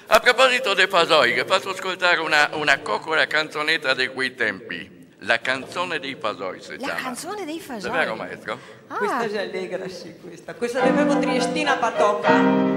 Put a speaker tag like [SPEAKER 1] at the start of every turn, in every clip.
[SPEAKER 1] A proposito dei fasoi, vi faccio ascoltare una coccola canzonetta di quei tempi. La canzone dei fasoi si chiama.
[SPEAKER 2] La canzone dei fasoi.
[SPEAKER 1] Davvero, maestro?
[SPEAKER 3] Questa è già allegra, sì, questa. Questa l'avevo Triestina Patocca.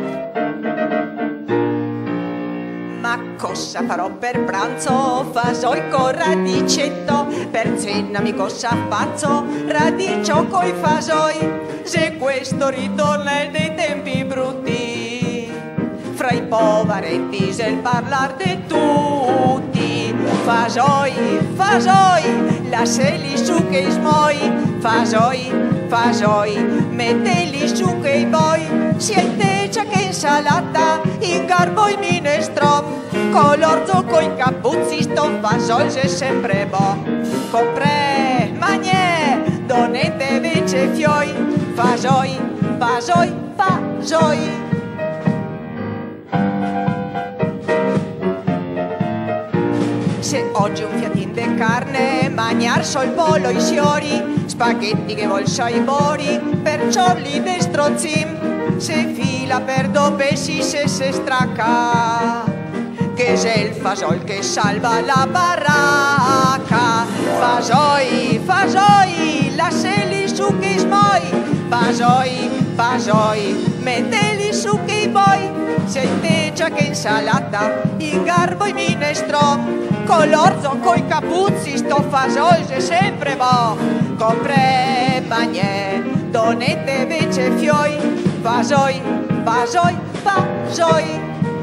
[SPEAKER 3] Ma cosa farò per pranzo? Fasoi con radicetto. Per cena mi cosa faccio? Radicio coi fasoi. Se questo ritorna è dei tempi brutti, fra i poveretti se il parlar di tutti. Fasoi, fasoi, lasciali su che i smoi. Fasoi, fasoi, metteli su che i voi. Sia in tecia che insalata, in garbo e minestrone, con l'orzo coi capuzzi sto fasoi se sempre bo. Comprè, magnè, donette invece fioi. Fasoi, fasoi, fasoi. Se oggi un fiatin de carne, magnar sol volo i siori, spaghetti che vol sai bori, per ciorli de strozzim, se fila per dove si se stracca, che è il fasol che salva la baracca. Fasoi, fasoi, lasciali su che smoi. Fasoi, fasoi, metteli su che vuoi. Sia in tecia che insalata, in garbo e minestrone, con l'orzo, coi capuzzi, sto fasoi se sempre bo. Compre, bagnè, donette invece fioi. Fasoi, fasoi, fasoi.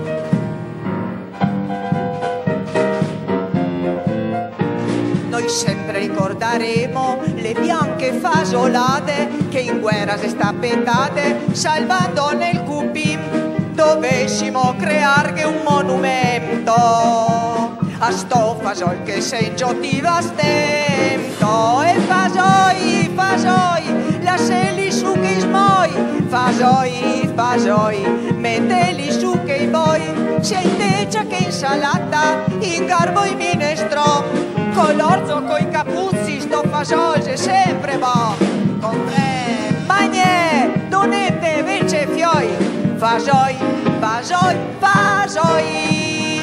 [SPEAKER 3] Noi sempre ricorderemo le bianche fasolate che in guerra si stappetate, salvando nel cupim dovessimo crearghe un monumento a sto fasol che se ingiotiva stento. E fasoi, fasoi, lasciali su che smoi. Fasoi, fasoi, metteli su che voi. Sia in tecia che insalata, in garbo e minestrone, con l'orzo, coi capuzzi, sto fasol se sempre bo. Comprè, magnè, donette invece fioi. Fasoi, fasoi, fasoi.